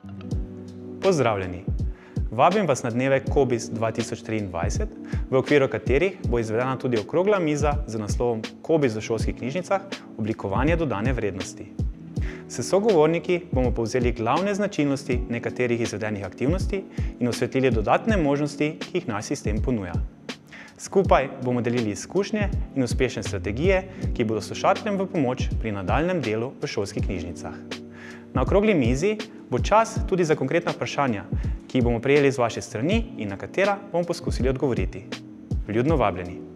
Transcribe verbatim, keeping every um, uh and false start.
Pozdravljeni! Vabim vas na dneve Cobiss dva tisoč triindvajset, v okviru katerih bo izvedena tudi okrogla miza z naslovom Cobiss v šolskih knjižnicah – oblikovanje dodane vrednosti. S sogovorniki bomo povzeli glavne značilnosti nekaterih izvedenih aktivnosti in osvetlili dodatne možnosti, ki jih naš sistem ponuja. Skupaj bomo delili izkušnje in uspešne strategije, ki bodo slušateljem v pomoč pri nadaljnjem delu v šolskih knjižnicah. Na okrogli mizi bo čas tudi za konkretna vprašanja, ki jih bomo prejeli z vaše strani in na katera bomo poskusili odgovoriti. Vljudno vabljeni!